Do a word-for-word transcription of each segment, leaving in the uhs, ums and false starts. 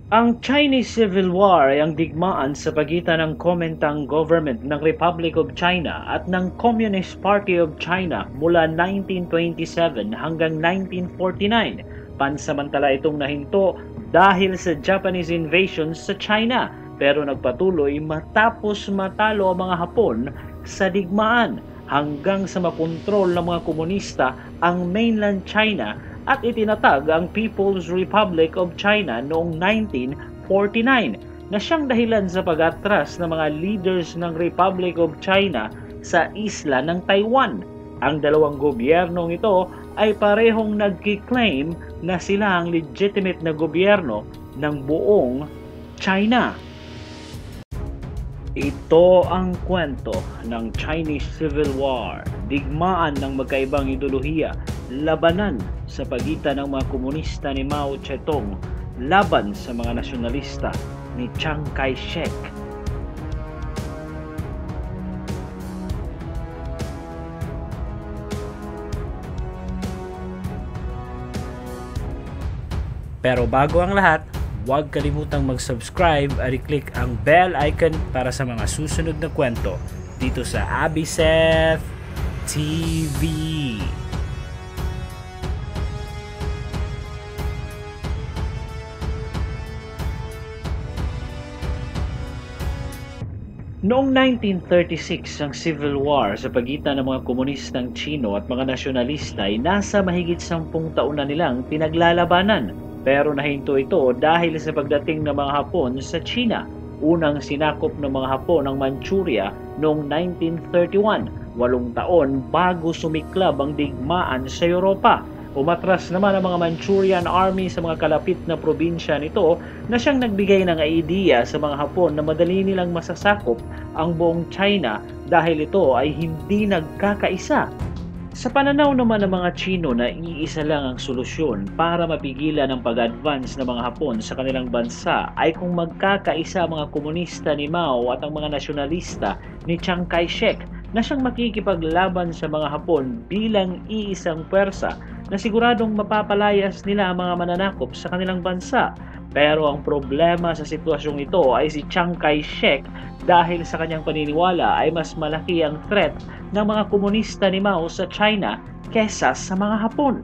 Ang Chinese Civil War ay ang digmaan sa pagitan ng Kuomintang government ng Republic of China at ng Communist Party of China mula nineteen twenty-seven hanggang nineteen forty-nine. Pansamantala itong nahinto dahil sa Japanese invasion sa China, pero nagpatuloy matapos matalo ang mga Hapon sa digmaan hanggang sa makontrol ng mga komunista ang mainland China at itinatag ang People's Republic of China noong nineteen forty-nine na siyang dahilan sa pag-atras ng mga leaders ng Republic of China sa isla ng Taiwan. Ang dalawang gobyernong ito ay parehong nagki-claim na sila ang legitimate na gobyerno ng buong China. Ito ang kwento ng Chinese Civil War, digmaan ng magkaibang ideolohiya, labanan sa pagitan ng mga komunista ni Mao Zedong laban sa mga nasyonalista ni Chiang Kai-shek. Pero bago ang lahat, huwag kalimutang mag-subscribe at i-click ang bell icon para sa mga susunod na kwento dito sa Abiseth T V. Noong nineteen thirty-six, ang Civil War sa pagitan ng mga komunistang Chino at mga nasyonalista ay nasa mahigit sampung taon na nilang pinaglalabanan. Pero nahinto ito dahil sa pagdating ng mga Hapon sa China. Unang sinakop ng mga Hapon ang Manchuria noong nineteen thirty-one, walong taon bago sumiklab ang digmaan sa Europa. Umatras naman ang mga Manchurian Army sa mga kalapit na probinsya nito na siyang nagbigay ng idea sa mga Hapon na madali nilang masasakop ang buong China dahil ito ay hindi nagkakaisa. Sa pananaw naman ng mga Chino na iisa lang ang solusyon para mapigilan ang pag-advance ng mga Hapon sa kanilang bansa ay kung magkakaisa ang mga komunista ni Mao at ang mga nasyonalista ni Chiang Kai-shek na siyang makikipaglaban sa mga Hapon bilang iisang pwersa na siguradong mapapalayas nila ang mga mananakop sa kanilang bansa. Pero ang problema sa sitwasyong ito ay si Chiang Kai-shek dahil sa kanyang paniniwala ay mas malaki ang threat ng mga komunista ni Mao sa China kesa sa mga Hapon.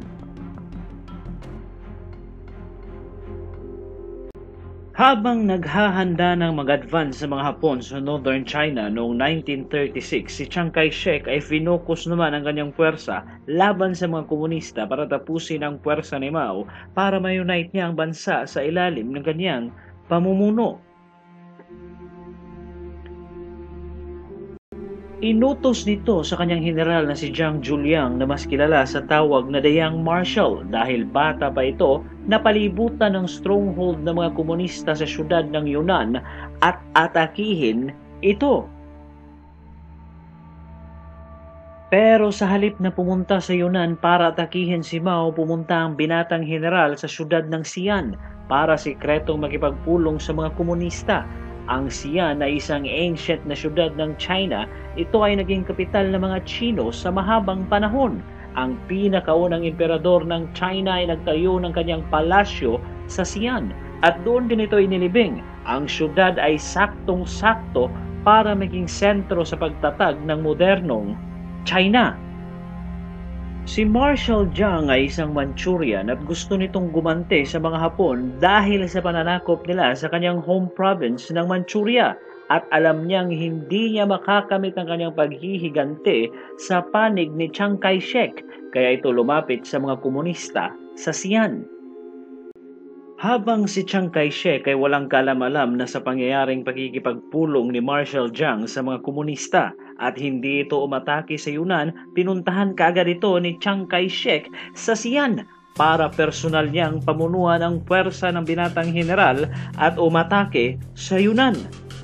Habang naghahanda ng mag-advance sa mga Hapon sa Northern China noong nineteen thirty-six, si Chiang Kai-shek ay finokus naman ang kanyang puwersa laban sa mga komunista para tapusin ang puwersa ni Mao para ma-unite niya ang bansa sa ilalim ng kanyang pamumuno. Inutos nito sa kanyang general na si Zhang Juliang na mas kilala sa tawag na The Young Marshal dahil bata pa ito napalibutan ng stronghold ng mga komunista sa syudad ng Yunnan at atakihin ito. Pero sa halip na pumunta sa Yunnan para atakihin si Mao, pumunta ang binatang general sa syudad ng Xi'an para sikretong makipagpulong sa mga komunista. Ang Xi'an ay isang ancient na syudad ng China. Ito ay naging kapital ng mga Chino sa mahabang panahon. Ang pinakaunang emperador ng China ay nagtayo ng kanyang palasyo sa Xi'an at doon din ito inilibing. Ang syudad ay saktong-sakto para maging sentro sa pagtatag ng modernong China. Si Marshal Zhang ay isang Manchurian at gusto nitong gumante sa mga Hapon dahil sa pananakop nila sa kanyang home province ng Manchuria at alam niyang hindi niya makakamit ang kanyang paghihigante sa panig ni Chiang Kai-shek kaya ito lumapit sa mga komunista sa Xi'an. Habang si Chiang Kai-shek ay walang kalam-alam na sa pangyayaring pagkikipagpulong ni Marshal Zhang sa mga komunista at hindi ito umatake sa Yunnan, pinuntahan kaagad ito ni Chiang Kai-shek sa Xi'an para personal niyang pamunuan ang puwersa ng binatang general at umatake sa Yunnan.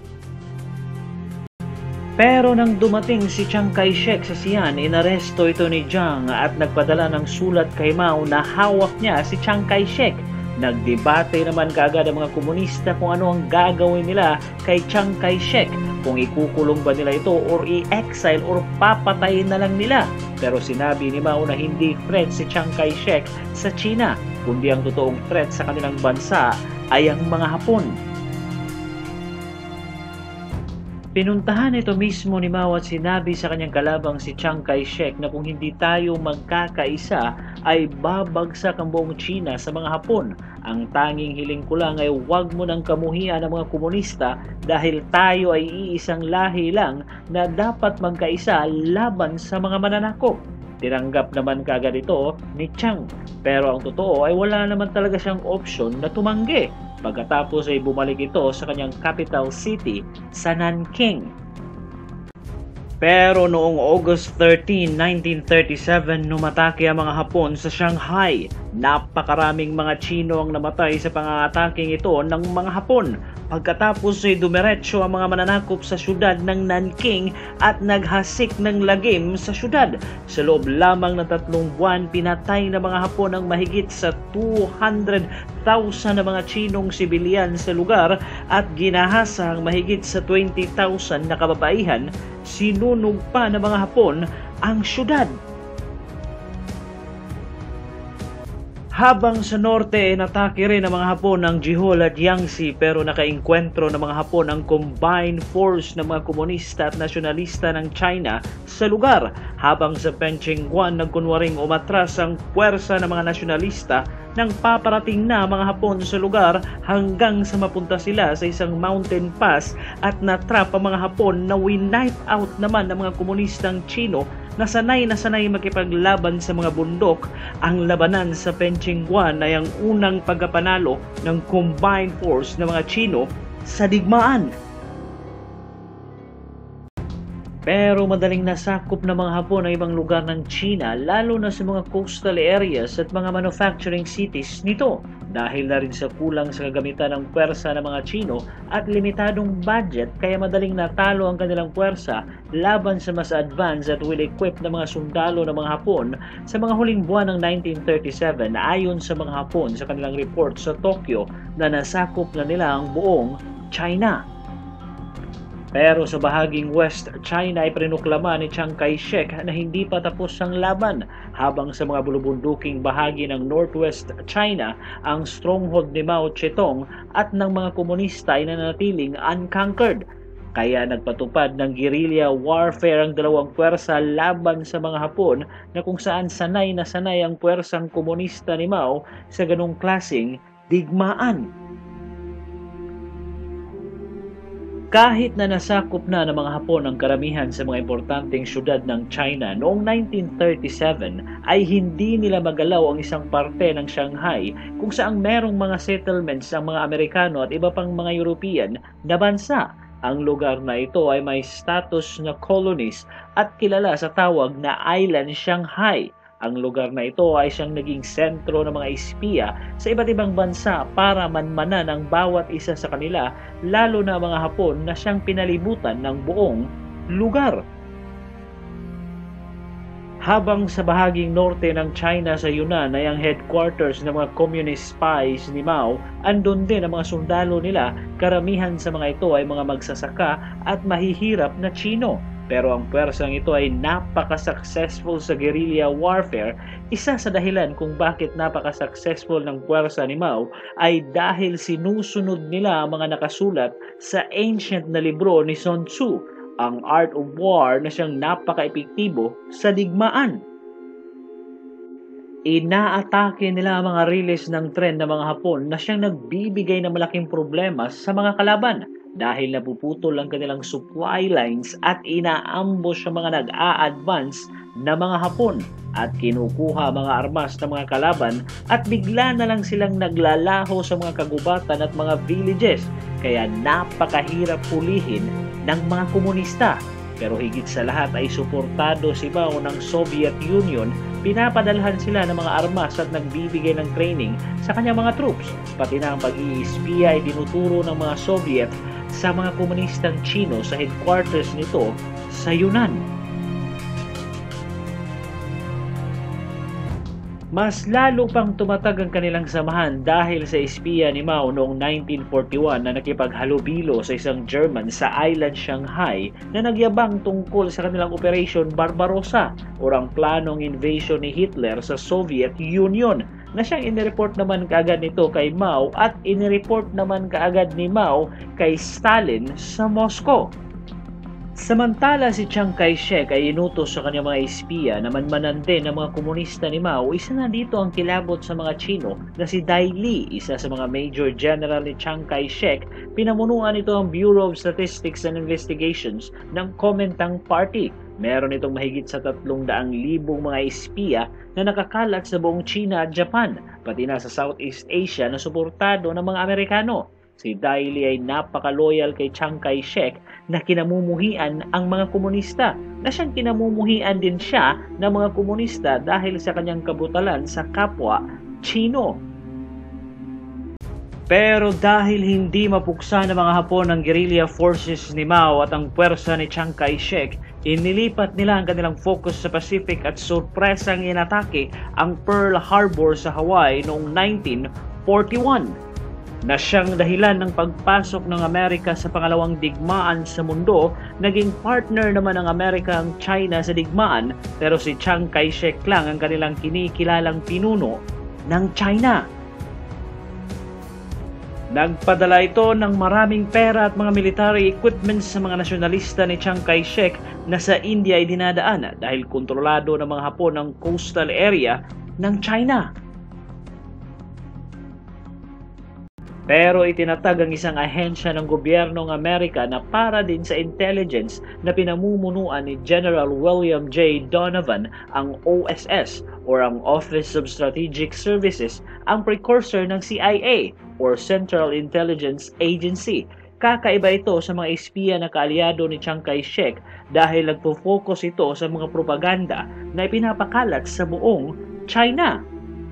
Pero nang dumating si Chiang Kai-shek sa Xi'an, inaresto ito ni Zhang at nagpadala ng sulat kay Mao na hawak niya si Chiang Kai-shek. Nagdebate naman kaagad ang mga komunista kung ano ang gagawin nila kay Chiang Kai-shek, kung ikukulong ba nila ito or i-exile or papatayin na lang nila. Pero sinabi ni Mao na hindi threat si Chiang Kai-shek sa China, kundi ang totoong threat sa kanilang bansa ay ang mga Hapon. Pinuntahan ito mismo ni Mao at sinabi sa kanyang kalabang si Chiang Kai-shek na kung hindi tayo magkakaisa ay babagsak ang buong China sa mga Hapon. Ang tanging hiling ko lang ay huwag mo nang kamuhian ang mga komunista dahil tayo ay iisang lahi lang na dapat magkaisa laban sa mga mananakop. Tinanggap naman kagad ito ni Chiang, pero ang totoo ay wala naman talaga siyang opsyon na tumanggi. Pagkatapos ay bumalik ito sa kanyang capital city sa Nanking. Pero noong August thirteenth, nineteen thirty-seven, numatake ang mga Hapon sa Shanghai. Napakaraming mga Chino ang namatay sa pang-aataking ito ng mga Hapon. Pagkatapos ay dumiretso ang mga mananakop sa syudad ng Nanking at naghasik ng lagim sa syudad. Sa loob lamang ng tatlong buwan, pinatay ng mga Hapon ang mahigit sa two hundred thousand na mga Chinong sibilyan sa lugar at ginahasa ang mahigit sa twenty thousand na kababaihan. Sinunog pa ng mga Hapon ang syudad. Habang sa norte ay natake rin ng mga Hapon ang Jehol at Yangtze, pero nakaengkwentro ng mga Hapon ang combined force ng mga komunista at nasyonalista ng China sa lugar. Habang sa Pengchengguan nagkunwaring umatras ang puwersa ng mga nasyonalista nang paparating na mga Hapon sa lugar hanggang sa mapunta sila sa isang mountain pass at natrap ang mga Hapon na winipe out naman ng mga komunistang Chino na sanay na sanay makipaglaban sa mga bundok. Ang labanan sa Pengchengguan ay ang unang pagkapanalo ng combined force ng mga Chino sa digmaan. Pero madaling nasakop ng mga Hapon ang ibang lugar ng China, lalo na sa mga coastal areas at mga manufacturing cities nito. Dahil na rin sa kulang sa kagamitan ng puwersa ng mga Chino at limitadong budget, kaya madaling natalo ang kanilang puwersa laban sa mas advanced at well-equipped na mga sundalo ng mga Hapon sa mga huling buwan ng nineteen thirty-seven, ayon sa mga Hapon sa kanilang report sa Tokyo na nasakop na nila ang buong China. Pero sa bahaging West China ay prinuklama ni Chiang Kai-shek na hindi pa tapos ang laban, habang sa mga bulubunduking bahagi ng Northwest China, ang stronghold ni Mao Zedong at ng mga komunista ay nanatiling unconquered. Kaya nagpatupad ng guerrilla warfare ang dalawang puwersa laban sa mga Hapon, na kung saan sanay na sanay ang puwersang komunista ni Mao sa ganong klaseng digmaan. Kahit na nasakop na ng mga Hapon ang karamihan sa mga importanteng syudad ng China noong nineteen thirty-seven, ay hindi nila magalaw ang isang parte ng Shanghai kung saan merong mga settlements ang mga Amerikano at iba pang mga European na bansa. Ang lugar na ito ay may status na colonies at kilala sa tawag na Island Shanghai. Ang lugar na ito ay siyang naging sentro ng mga espiya sa iba't ibang bansa para manmanan ang bawat isa sa kanila, lalo na mga Hapon na siyang pinalibutan ng buong lugar. Habang sa bahaging norte ng China sa Yunnan ay ang headquarters ng mga communist spies ni Mao, andun din ang mga sundalo nila. Karamihan sa mga ito ay mga magsasaka at mahihirap na Chino. Pero ang puwersang ito ay napaka-successful sa guerrilla warfare. Isa sa dahilan kung bakit napaka-successful ng puwersa ni Mao ay dahil sinusunod nila ang mga nakasulat sa ancient na libro ni Sun Tzu, ang Art of War, na siyang napaka-epektibo sa digmaan. Inaatake nila ang mga riles ng tren ng mga Hapon na siyang nagbibigay ng malaking problema sa mga kalaban, dahil napuputol ang kanilang supply lines at inaambush ang mga nag-a-advance na mga Hapon at kinukuha mga armas ng mga kalaban, at bigla na lang silang naglalaho sa mga kagubatan at mga villages, kaya napakahirap pulihin ng mga komunista. Pero higit sa lahat ay suportado si Mao ng Soviet Union. Pinapadalhan sila ng mga armas at nagbibigay ng training sa kanyang mga troops. Pati na ang pag-iispiya ay dinuturo ng mga Soviet sa mga komunistang Chino sa headquarters nito sa Yunnan. Mas lalo pang tumatag ang kanilang samahan dahil sa espiya ni Mao noong nineteen forty-one na nakipaghalubilo sa isang German sa Island Shanghai na nagyabang tungkol sa kanilang Operation Barbarossa o ang planong invasion ni Hitler sa Soviet Union. na siyang inireport naman kaagad nito kay Mao at inireport naman kaagad ni Mao kay Stalin sa Moscow. Samantala si Chiang Kai-shek ay inutos sa kanyang mga espiya na manmanan din ng mga komunista ni Mao. Isa na dito ang kilabot sa mga Chino na si Dai Li, isa sa mga Major General ni Chiang Kai-shek. Pinamunuan ito ang Bureau of Statistics and Investigations ng Kuomintang Party. Meron itong mahigit sa tatlong daang libong mga espiya na nakakalat sa buong China at Japan, pati na sa Southeast Asia na suportado ng mga Amerikano. Si Dai Li ay napaka-loyal kay Chiang Kai-shek na kinamumuhian ang mga komunista, na siyang kinamumuhian din siya ng mga komunista dahil sa kanyang kabutalan sa kapwa Chino. Pero dahil hindi mapuksa ng mga Hapon ang guerrilla forces ni Mao at ang puwersa ni Chiang Kai-shek, inilipat nila ang kanilang focus sa Pacific at sorpresang inatake ang Pearl Harbor sa Hawaii noong nineteen forty-one. Na siyang dahilan ng pagpasok ng Amerika sa pangalawang digmaan sa mundo. Naging partner naman ng Amerika ang China sa digmaan, pero si Chiang Kai-shek lang ang kanilang kinikilalang pinuno ng China. Nagpadala ito ng maraming pera at mga military equipment sa mga nasyonalista ni Chiang Kai-shek na sa India ay dinadaan dahil kontrolado ng mga Hapon ang coastal area ng China. Pero itinatag ang isang ahensya ng gobyernong Amerika na para din sa intelligence na pinamumunuan ni General William J. Donovan, ang O S S or ang Office of Strategic Services, ang precursor ng C I A or Central Intelligence Agency. Kakaiba ito sa mga espiya na kaalyado ni Chiang Kai-shek dahil nagpo-focus ito sa mga propaganda na ipinapakalat sa buong China.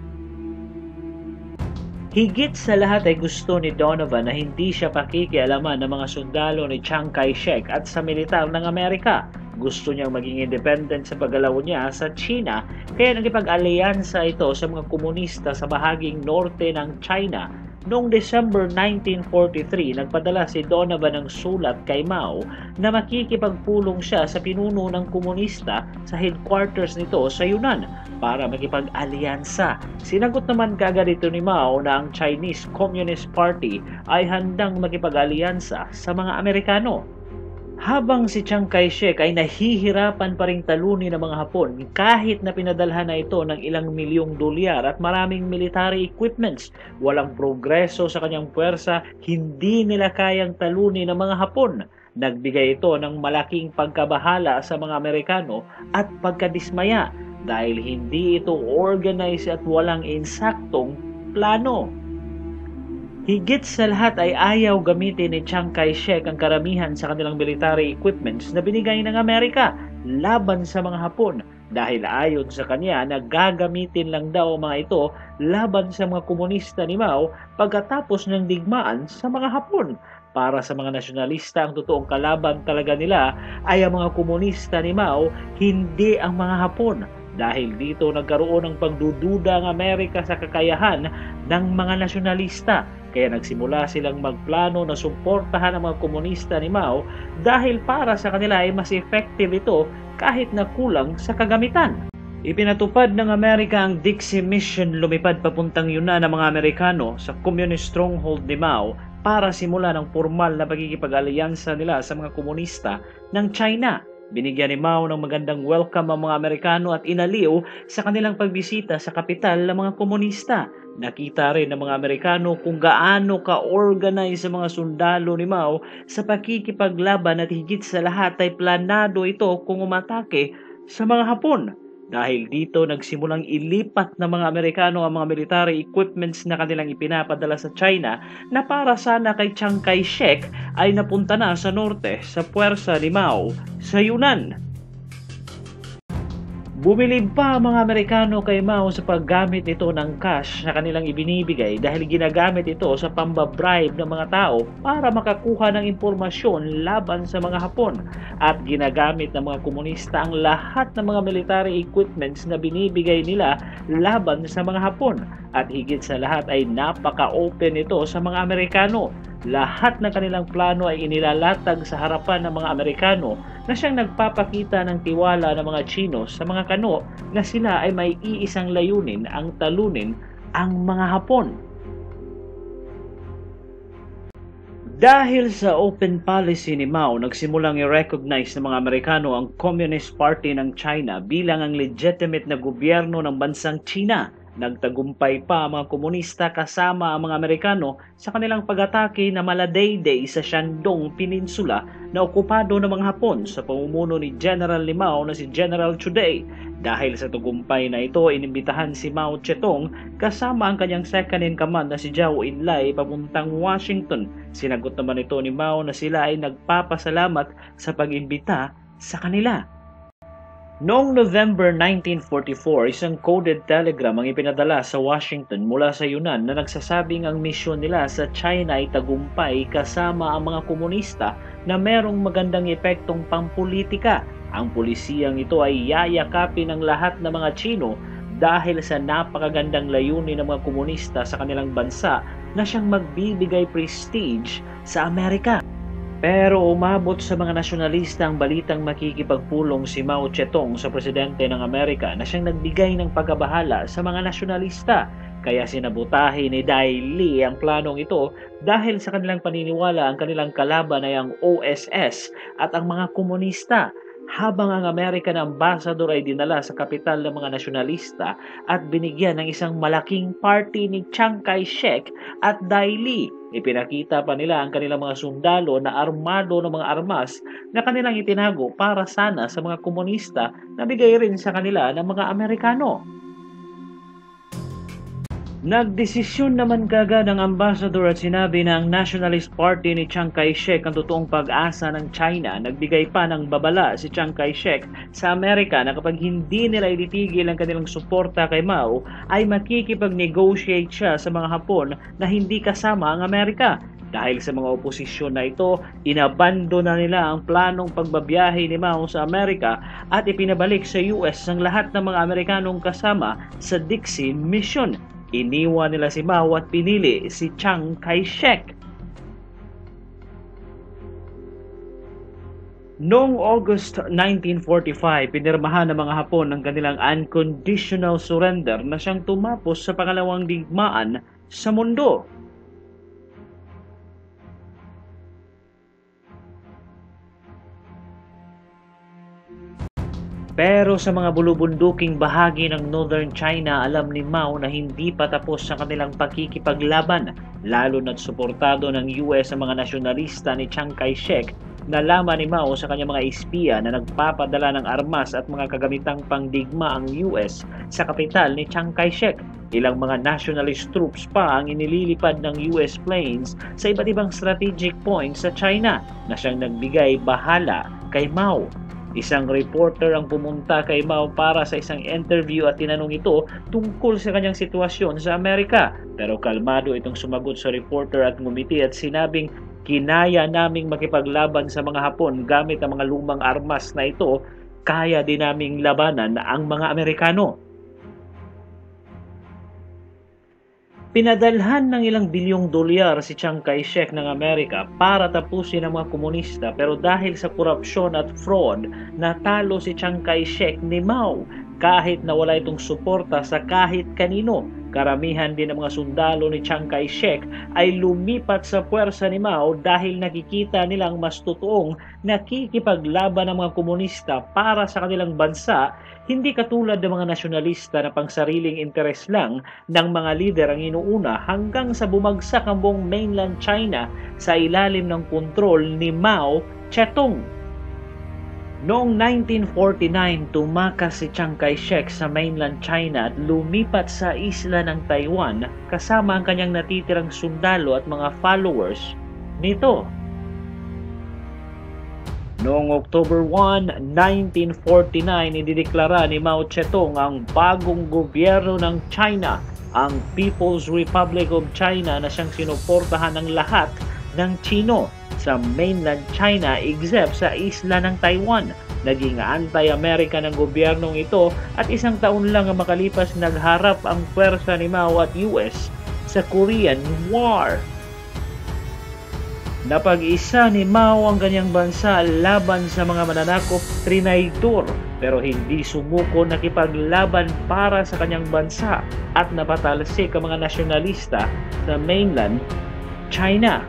Higit sa lahat ay gusto ni Donovan na hindi siya pakikialaman ng mga sundalo ni Chiang Kai-shek at sa militar ng Amerika. Gusto niyang maging independent sa paggalaw niya sa China, kaya nagipag-alyansa ito sa mga komunista sa bahaging norte ng China. Noong December nineteen forty-three, nagpadala si Donovan ng sulat kay Mao na makikipagpulong siya sa pinuno ng komunista sa headquarters nito sa Yunnan para makipag-alyansa. Sinagot naman kaagad ito ni Mao na ang Chinese Communist Party ay handang makipag-alyansa sa mga Amerikano. Habang si Chiang Kai-shek ay nahihirapan pa ring talunin ng mga Hapon kahit na pinadalhan na ito ng ilang milyong dolyar at maraming military equipments, walang progreso sa kanyang puwersa, hindi nila kayang talunin ng mga Hapon. Nagbigay ito ng malaking pagkabahala sa mga Amerikano at pagkadismaya dahil hindi ito organized at walang insaktong plano. Higit sa lahat ay ayaw gamitin ni Chiang Kai-shek ang karamihan sa kanilang military equipments na binigay ng Amerika laban sa mga Hapon dahil ayon sa kanya na gagamitin lang daw mga ito laban sa mga komunista ni Mao pagkatapos ng digmaan sa mga Hapon. Para sa mga nasyonalista, ang totoong kalaban talaga nila ay ang mga komunista ni Mao, hindi ang mga Hapon. Dahil dito nagkaroon ng pagdududa ang Amerika sa kakayahan ng mga nasyonalista. Kaya nagsimula silang magplano na suportahan ang mga komunista ni Mao dahil para sa kanila ay mas effective ito kahit na kulang sa kagamitan. Ipinatupad ng Amerika ang Dixie Mission, lumipad papuntang Yunnan ng mga Amerikano sa communist stronghold ni Mao para simula ng formal na pagkikipag-alyansa nila sa mga komunista ng China. Binigyan ni Mao ng magandang welcome ang mga Amerikano at inaliw sa kanilang pagbisita sa kapital ng mga komunista. Nakita rin ng mga Amerikano kung gaano ka-organize sa mga sundalo ni Mao sa pakikipaglaban at higit sa lahat ay planado ito kung umatake sa mga Hapon. Dahil dito nagsimulang ilipat ng mga Amerikano ang mga military equipments na kanilang ipinapadala sa China na para sana kay Chiang Kai-shek ay napunta na sa norte sa puwersa ni Mao sa Yunnan. Bumilib pa ang mga Amerikano kay Mao sa paggamit nito ng cash na kanilang ibinibigay dahil ginagamit ito sa pambabribe ng mga tao para makakuha ng impormasyon laban sa mga Hapon. At ginagamit ng mga komunista ang lahat ng mga military equipments na binibigay nila laban sa mga Hapon. At higit sa lahat ay napaka-open ito sa mga Amerikano. Lahat ng kanilang plano ay inilalatag sa harapan ng mga Amerikano na siyang nagpapakita ng tiwala ng mga Chino sa mga kano na sila ay may iisang layunin, ang talunin ang mga Hapon. Dahil sa open policy ni Mao, nagsimulang i-recognize ng mga Amerikano ang Communist Party ng China bilang ang legitimate na gobyerno ng bansang China. Nagtagumpay pa ang mga komunista kasama ang mga Amerikano sa kanilang pag-atake na Maladayday sa Shandong Peninsula na okupado ng mga Hapon sa pamumuno ni General ni Mao na si General Chuday. Dahil sa tagumpay na ito, inimbitahan si Mao Zedong kasama ang kanyang second in command na si Zhou Enlai papuntang Washington. Sinagot naman ito ni Mao na sila ay nagpapasalamat sa pag-imbita sa kanila. Noong November nineteen forty-four, isang coded telegram ang ipinadala sa Washington mula sa Yunan na nagsasabing ang misyon nila sa China ay tagumpay kasama ang mga komunista na merong magandang epektong pampolitika. Ang pulisiyang ito ay yayakapin ng lahat ng mga Chino dahil sa napakagandang layunin ng mga komunista sa kanilang bansa na siyang magbibigay prestige sa Amerika. Pero umabot sa mga nasyonalista ang balitang makikipagpulong si Mao Zedong sa presidente ng Amerika na siyang nagbigay ng pagkabahala sa mga nasyonalista. Kaya sinabutahe ni Dai Li ang planong ito dahil sa kanilang paniniwala ang kanilang kalaban ay ang O S S at ang mga komunista. Habang ang American ambassador ay dinala sa kapital ng mga nasyonalista at binigyan ng isang malaking party ni Chiang Kai-shek at Dai Li. Ipinakita pa nila ang kanilang mga sundalo na armado ng mga armas na kanilang itinago para sana sa mga komunista na bigay rin sa kanila ng mga Amerikano. Nagdesisyon naman kagad ang ambassador at sinabi na ang Nationalist Party ni Chiang Kai-shek ang totoong pag-asa ng China. Nagbigay pa ng babala si Chiang Kai-shek sa Amerika na kapag hindi nila ititigil ang kanilang suporta kay Mao ay makikipag-negotiate siya sa mga Hapon na hindi kasama ang Amerika. Dahil sa mga oposisyon na ito, inabando na nila ang planong pagbabiyahe ni Mao sa Amerika at ipinabalik sa U S ang lahat ng mga Amerikanong kasama sa Dixie Mission. Iniwan nila si Mao at pinili si Chiang Kai-shek. Noong August nineteen forty-five, pinirmahan ng mga Hapon ang kanilang unconditional surrender na siyang tumapos sa pangalawang digmaan sa mundo. Pero sa mga bulubunduking bahagi ng Northern China, alam ni Mao na hindi pa tapos sa kanilang pakikipaglaban. Lalo na't suportado ng U S ang mga nasyonalista ni Chiang Kai-shek. Nalaman ni Mao sa kanyang mga espiya na nagpapadala ng armas at mga kagamitang pangdigma ang U S sa kapital ni Chiang Kai-shek. Ilang mga nationalist troops pa ang inililipad ng U S planes sa iba't ibang strategic points sa China na siyang nagbigay bahala kay Mao. Isang reporter ang pumunta kay Mao para sa isang interview at tinanong ito tungkol sa kanyang sitwasyon sa Amerika. Pero kalmado itong sumagot sa reporter at ngumiti at sinabing, "Kinaya naming makipaglaban sa mga Hapon gamit ang mga lumang armas na ito, kaya din naming labanan ang mga Amerikano." Pinadalhan ng ilang bilyong dolyar si Chiang Kai-shek ng Amerika para tapusin ang mga komunista, pero dahil sa korupsyon at fraud, natalo si Chiang Kai-shek ni Mao kahit na wala itong suporta sa kahit kanino. Karamihan din ng mga sundalo ni Chiang Kai-shek ay lumipat sa puwersa ni Mao dahil nakikita nilang mas totoong nakikipaglaban ng mga komunista para sa kanilang bansa, hindi katulad ng mga nasyonalista na pangsariling interes lang ng mga lider ang inuuna hanggang sa bumagsak ang buong mainland China sa ilalim ng kontrol ni Mao Zedong. Noong nineteen forty-nine, tumakas si Chiang Kai-shek sa mainland China at lumipat sa isla ng Taiwan kasama ang kanyang natitirang sundalo at mga followers nito. Noong October first, nineteen forty-nine, idideklara ni Mao Zedong ang bagong gobyerno ng China, ang People's Republic of China, na siyang sinuportahan ng lahat ng Chino sa mainland China except sa isla ng Taiwan. Naging anti-American ang gobyernong ito at isang taon lang ang makalipas nagharap ang puwersa ni Mao at U S sa Korean War. Napag-isa ni Mao ang kanyang bansa laban sa mga mananakop trinaitor, pero hindi sumuko nakipaglaban para sa kanyang bansa at napatalsik ang mga nasyonalista sa mainland China.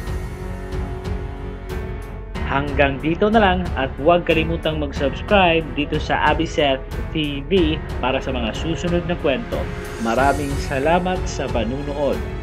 Hanggang dito na lang at huwag kalimutang mag-subscribe dito sa Abiseth T V para sa mga susunod na kwento. Maraming salamat sa panunood.